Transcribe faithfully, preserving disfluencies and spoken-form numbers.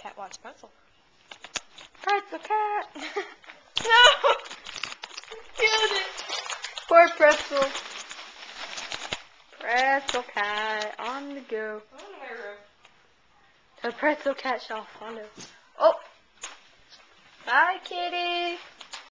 Cat wants pretzel. Pretzel Cat. No! Killed it! Poor Pretzel. Pretzel Cat on the go. I'm in my room. The Pretzel Cat shall follow. Oh! Bye, kitty.